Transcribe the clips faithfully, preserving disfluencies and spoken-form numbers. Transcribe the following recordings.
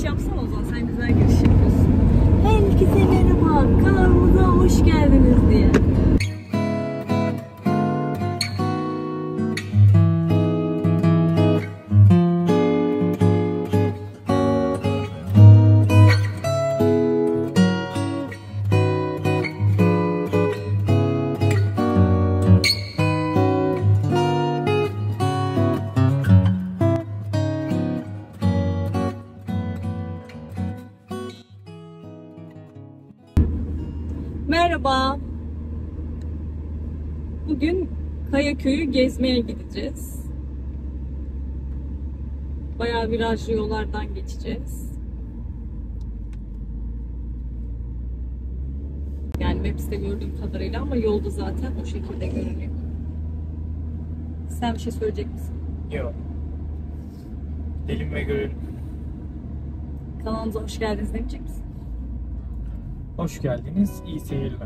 giriş yapsana o zaman. Sen güzel giriş yapıyorsun. Herkese merhaba. Kanalımıza hoş geldiniz diye. Merhaba. Bugün Kayaköy'ü gezmeye gideceğiz. Bayağı virajlı yollardan geçeceğiz. Yani Maps'te gördüğüm kadarıyla ama yolda zaten o şekilde görünüyor. Sen bir şey söyleyecek misin? Yok. Gidelim ve görelim. Kanalımıza hoş geldiniz demeyecek misin? Hoş geldiniz. İyi seyirler.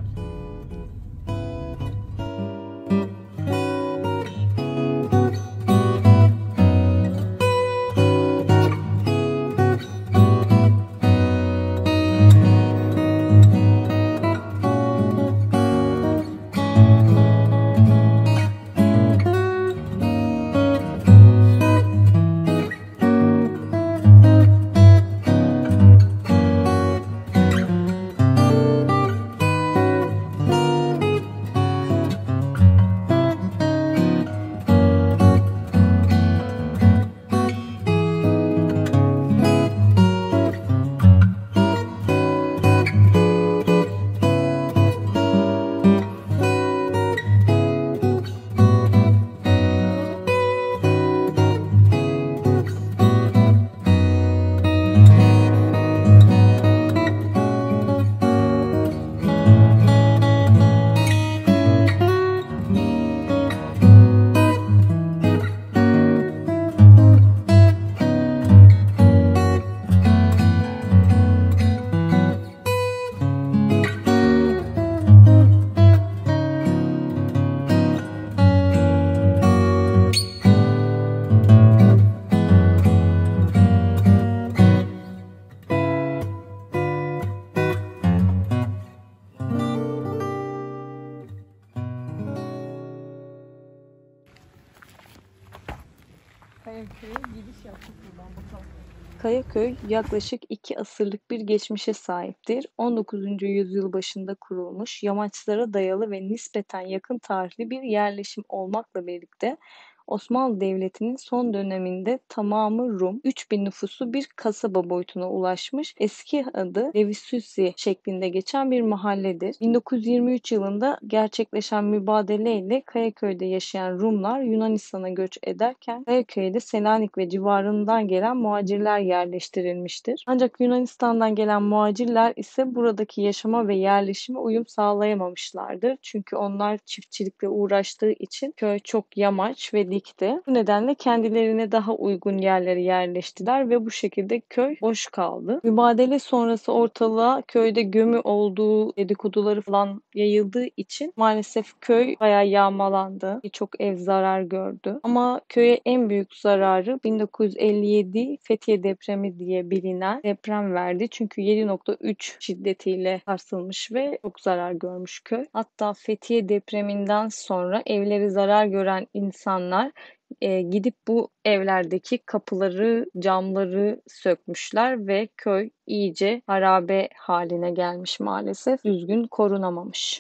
Kayaköy gidiş yaptık buradan bakalım. Kayaköy yaklaşık iki asırlık bir geçmişe sahiptir. on dokuzuncu yüzyıl başında kurulmuş, yamaçlara dayalı ve nispeten yakın tarihli bir yerleşim olmakla birlikte Osmanlı Devleti'nin son döneminde tamamı Rum, üç bin nüfuslu bir kasaba boyutuna ulaşmış, eski adı Levisusi şeklinde geçen bir mahalledir. bin dokuz yüz yirmi üç yılında gerçekleşen mübadeleyle Kayaköy'de yaşayan Rumlar Yunanistan'a göç ederken Kayaköy'de Selanik ve civarından gelen muhacirler yerleştirilmiştir. Ancak Yunanistan'dan gelen muhacirler ise buradaki yaşama ve yerleşime uyum sağlayamamışlardır. Çünkü onlar çiftçilikle uğraştığı için köy çok yamaç ve dikti. Bu nedenle kendilerine daha uygun yerlere yerleştiler ve bu şekilde köy boş kaldı. Mübadele sonrası ortalığa köyde gömü olduğu dedikoduları falan yayıldığı için maalesef köy bayağı yağmalandı. Birçok ev zarar gördü. Ama köye en büyük zararı bin dokuz yüz elli yedi Fethiye depremi diye bilinen deprem verdi. Çünkü yedi nokta üç şiddetiyle sarsılmış ve çok zarar görmüş köy. Hatta Fethiye depreminden sonra evleri zarar gören insanlar e, gidip bu evlerdeki kapıları, camları sökmüşler ve köy iyice harabe haline gelmiş maalesef. Düzgün korunamamış.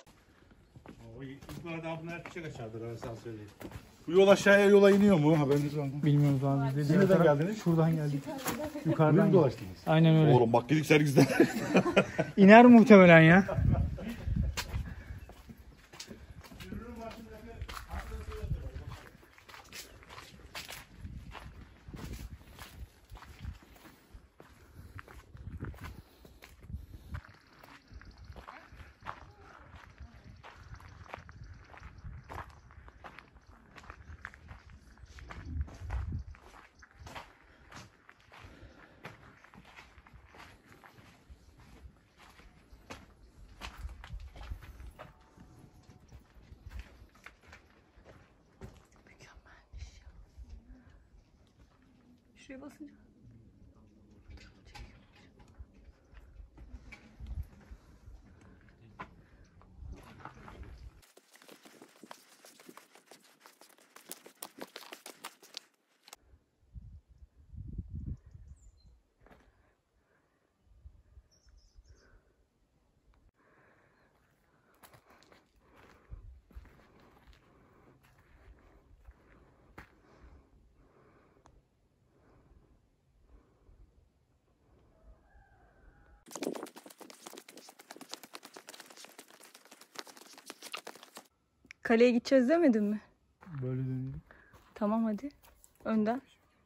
O yukarıda bunlar küçük aşağıdır, ben sana söyleyeyim. Bu yol aşağıya yola iniyor mu? Haberiniz var mı? Bilmiyoruz abi. Biz de Siz diğer nereden taraf- geldiniz? Şuradan geldik. Buraya Yukarıdan mı dolaştınız? Aynen öyle. Oğlum bak dedik sergizden. İner muhtemelen ya. Şuraya basınca. Kaleye gideceğiz demedin mi? Böyle dönüyor. Tamam hadi. Önden.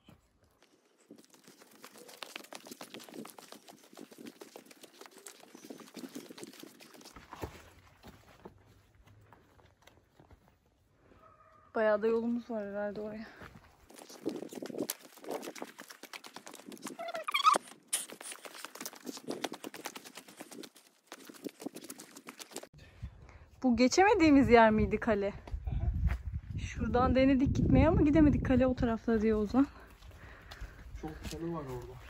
Bayağı da yolumuz var herhalde oraya. Bu geçemediğimiz yer miydi kale? Şuradan denedik gitmeye ama gidemedik. Kale o tarafta diyor Ozan. Çok çalı var orada.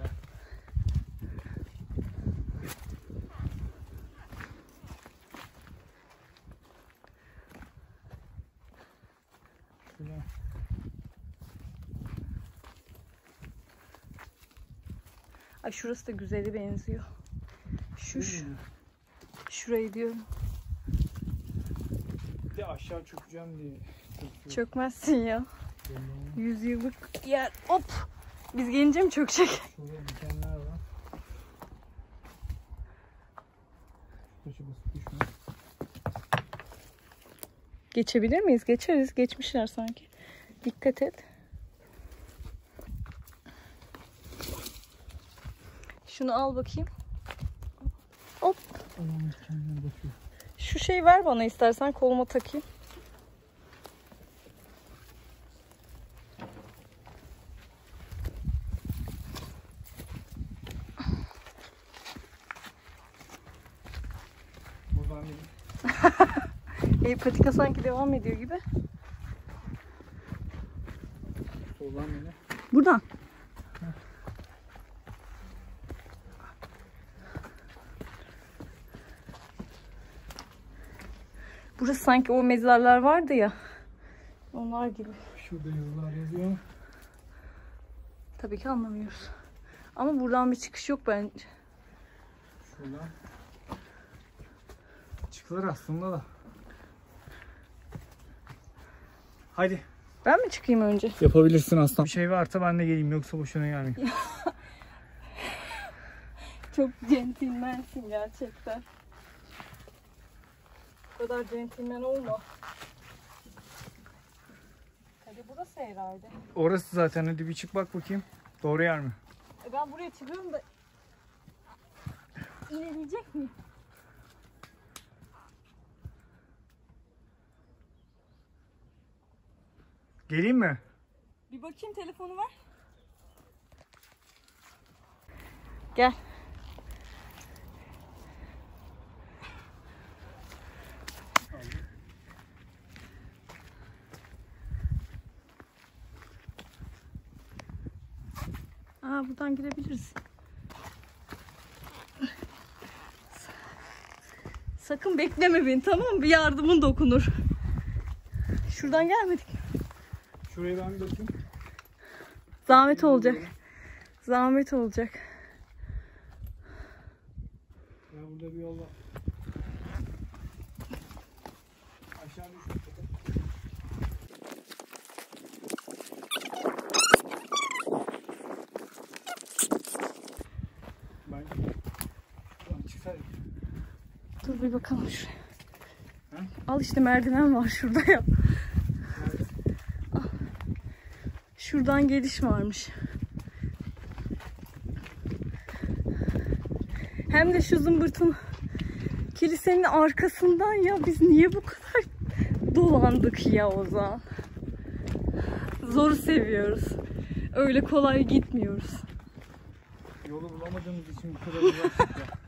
Ay şurası da güzeli benziyor. Şu, şu şurayı diyorum. Bir de aşağı çökeceğim diye. Çökmezsin ya. Yüz yıllık yer. Hop. Biz gelince mi çökecek? Şurada dikenler var. Şu taşı basıp düşme. Geçebilir miyiz? Geçeriz. Geçmişler sanki. Dikkat et. Şunu al bakayım. Hop. Ayağımız kendine batıyor. Şu şeyi ver bana istersen, koluma takayım. Buradan değil. E, patika sanki devam ediyor gibi. Soldan bile. Buradan. Burası sanki o mezarlar vardı ya. Onlar gibi. Şurada yazılar yazıyor. Tabii ki anlamıyoruz. Ama buradan bir çıkış yok bence. Şuradan. Çıkılır aslında da. Hadi. Ben mi çıkayım önce? Yapabilirsin aslan. Bir şey varsa ben de geleyim, yoksa boşuna gelmeyeyim. Çok centilmensin gerçekten. Bu kadar centilmen olma. Hadi burası herhalde. Orası zaten, hadi bir çık bak bakayım. Doğru yer mi? E ben buraya çıkıyorum da inebilecek miyim? Geleyim mi? Bir bakayım, telefonu ver. Gel. Aa, buradan girebiliriz. Sakın bekleme beni, tamam mı? Bir yardımın dokunur. Şuradan gelmedik. Şuraya ben bir bakayım. Zahmet olacak. Zahmet olacak. Ya burada bir yol var. Aşağı düşmüş. Ben şuradan çıksaydım. Dur bir bakalım şuraya. Ha? Al işte, merdiven var şurada ya. Nerede? Al. Şuradan geliş varmış. Hem de şu zımbırtın kilisenin arkasından ya. Biz niye bu kadar dolandık ya Ozan? Zoru seviyoruz. Öyle kolay gitmiyoruz. Yolu bulamadığımız için bu kadar uğraştık ya.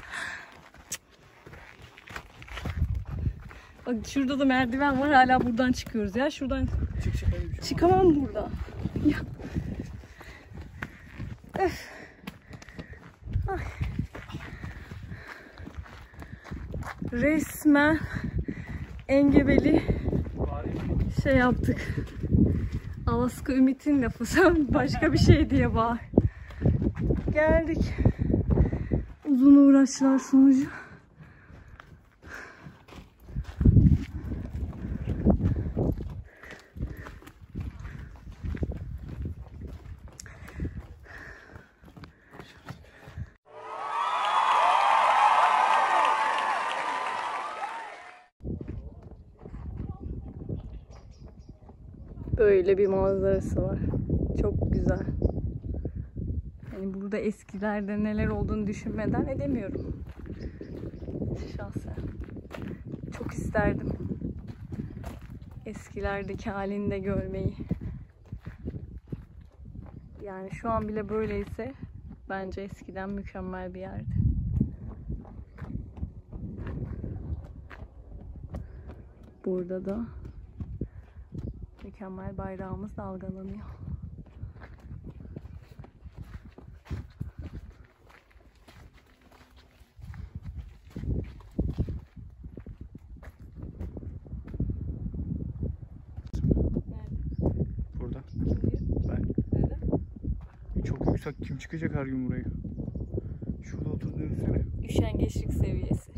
Bak şurada da merdiven var. Hala buradan çıkıyoruz ya. Şuradan Çık çık, hadi bir şey çıkamam buradan. Ya. Öf. Ay. Resmen engebeli bari. şey yaptık. Alaska Ümit'in lafı. Sen başka bir şey diye bağır. Geldik. Uzun uğraşlar sonucu. Böyle bir manzarası var. Çok güzel. Yani burada eskilerde neler olduğunu düşünmeden edemiyorum. Şahsen. Çok isterdim eskilerdeki halini de görmeyi. Yani şu an bile böyleyse bence eskiden mükemmel bir yerdi. Burada da mükemmel bayrağımız dalgalanıyor. Burada. Ben. Çok yüksek. Kim çıkacak her gün buraya? Şurada otur dönsene. Üşengeçlik seviyesi.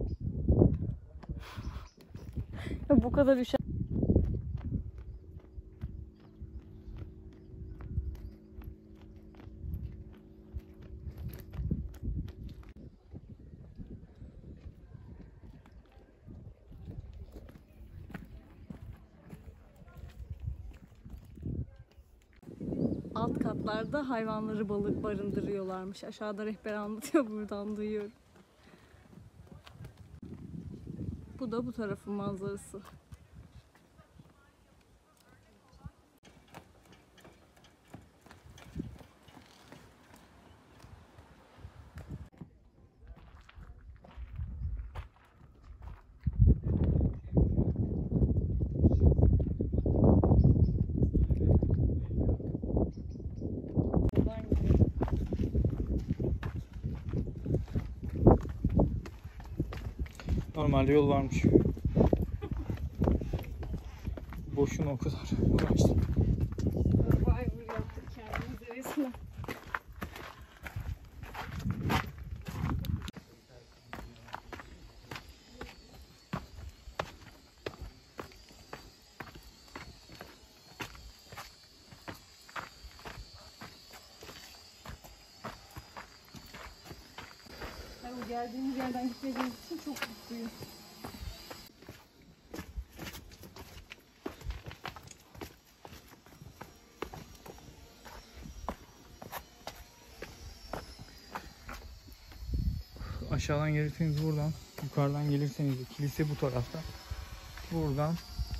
Ya bu kadar üşen... Alt katlarda hayvanları balık barındırıyorlarmış. Aşağıda rehber anlatıyor, buradan duyuyorum. Bu da bu tarafın manzarası. Normalde yol varmış. Boşuna o kadar uğraştık. Survivor yaptık kendimize resmen. Yani geldiğimiz yerden gitmediğimiz için çok mutluyum. Aşağıdan gelirseniz buradan, yukarıdan gelirseniz de kilise bu tarafta. Buradan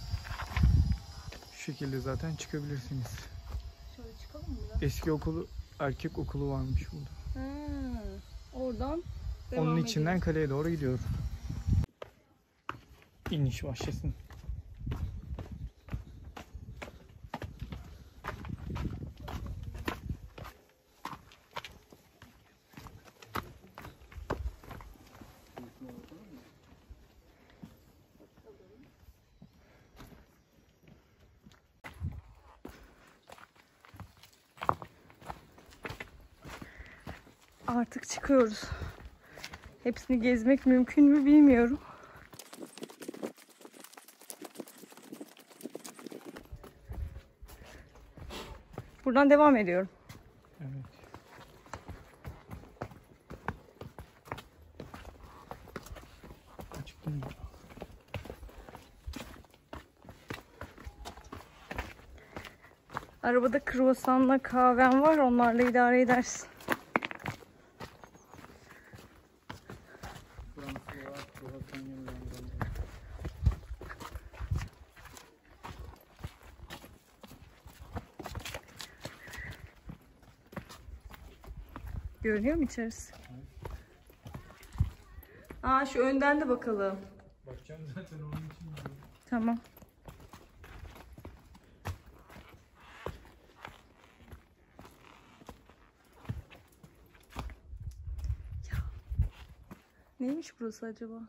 şu şekilde zaten çıkabilirsiniz. Şöyle çıkalım mı biraz? Eski okulu, erkek okulu varmış burada. Ha, oradan devam Onun içinden edelim. kaleye doğru gidiyor. İniş başlasın. Artık çıkıyoruz. Hepsini gezmek mümkün mü bilmiyorum. Buradan devam ediyorum. Evet. Açıktım mı? Arabada kruvasanla kahven var. Onlarla idare edersin. Görünüyor mu içerisi? Aa, şu önden de bakalım. Bakacağım zaten onun için. Tamam. Ya. Neymiş burası acaba?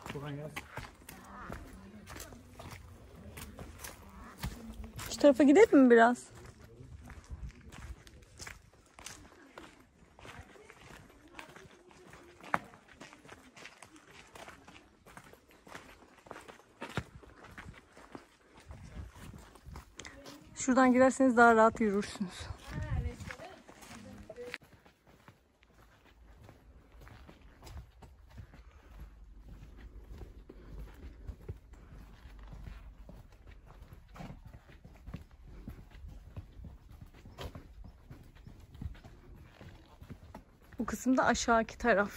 Kolay gelsin. Şu tarafa gidelim mi biraz? Şuradan giderseniz daha rahat yürürsünüz. Bu kısımda aşağıki taraf.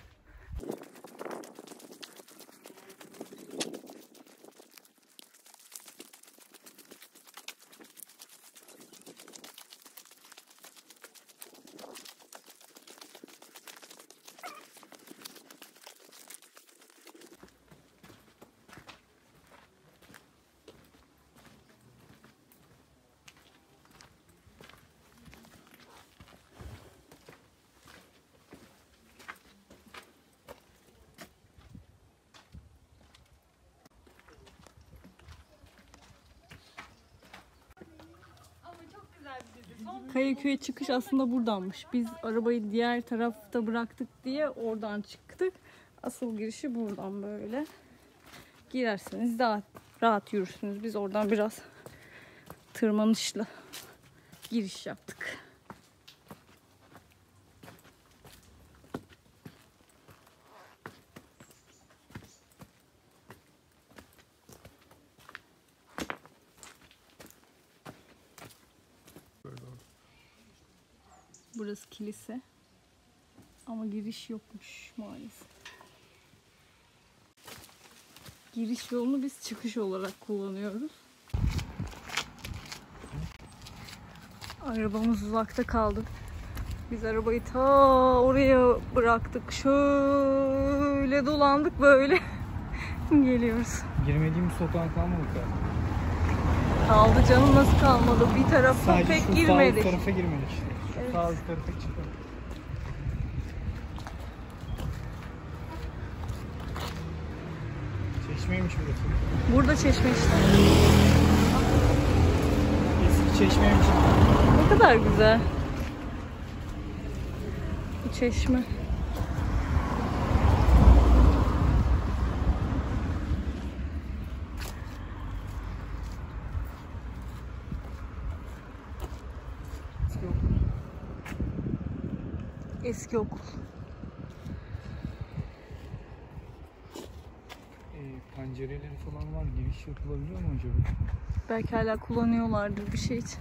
Kayaköy'e çıkış aslında buradanmış. Biz arabayı diğer tarafta bıraktık diye oradan çıktık. Asıl girişi buradan böyle. Girerseniz daha rahat yürürsünüz. Biz oradan biraz tırmanışla giriş yaptık. Burası kilise. Ama giriş yokmuş maalesef. Giriş yolunu biz çıkış olarak kullanıyoruz. Arabamız uzakta kaldı. Biz arabayı ta oraya bıraktık. Şöyle dolandık böyle. Geliyoruz. Girmediğimiz sokağın kalmadı galiba. Kaldı canım, nasıl kalmadı? Bir tarafa Sadece pek şu girmedik. sağ tarafa girmedik işte. Şu Evet. sağ üst tarafa çıkalım. Çeşmeymiş burası. Burada çeşme işte. Eski çeşmeymiş. Ne kadar güzel. Bu çeşme. Eski okul. Eski okul. Ee, pencereleri falan var. Giriş yapılabiliyor mu acaba? Belki hala kullanıyorlardır bir şey için.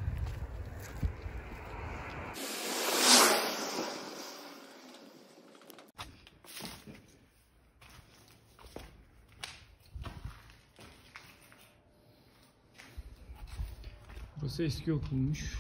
Burası eski okulmuş.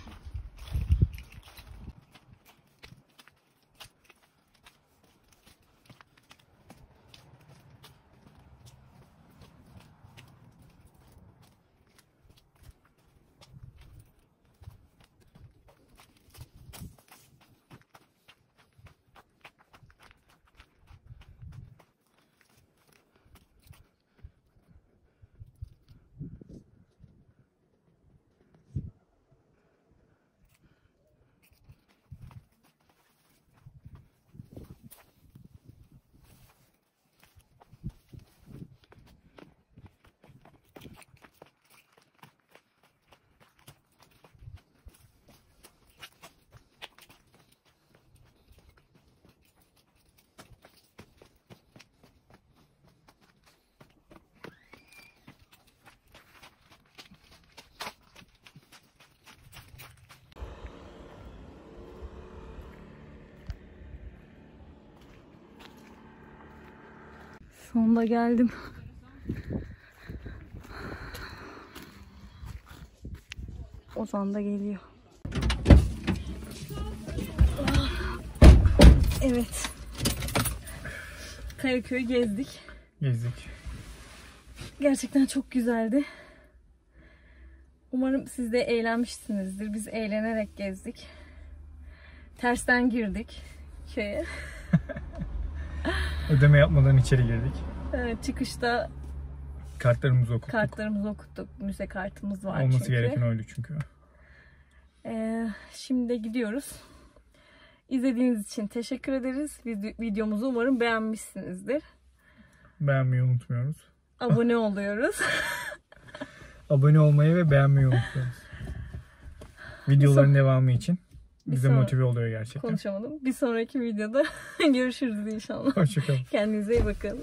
Sonunda geldim. Ozan da geliyor. Evet. Kayaköy'ü gezdik. Gezdik. Gerçekten çok güzeldi. Umarım siz de eğlenmişsinizdir. Biz eğlenerek gezdik. Tersten girdik köye. Ödeme yapmadan içeri girdik. Ee, çıkışta Kartlarımızı okuttuk. kartlarımızı okuttuk. Müze kartımız var Olması çünkü. gereken oydu çünkü. Ee, şimdi de gidiyoruz. İzlediğiniz için teşekkür ederiz. Vid- videomuzu umarım beğenmişsinizdir. Beğenmeyi unutmuyoruz. Abone oluyoruz. Abone olmayı ve beğenmeyi unutmuyoruz. Videoların devamı için bize sonra- motive oluyor gerçekten. Konuşamadım. Bir sonraki videoda görüşürüz inşallah. Hoşçakalın. Kendinize iyi bakın.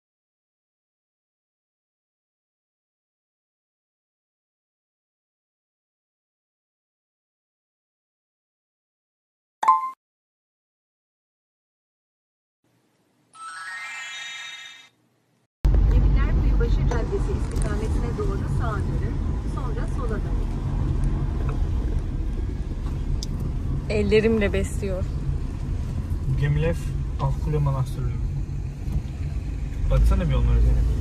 Gemiler Kuyubaşı Caddesi istikametine doğru sağa dönün, sonra sola dönün. Ellerimle besliyor. Gemilev Akkule Manastırı. Baksana bir onlara.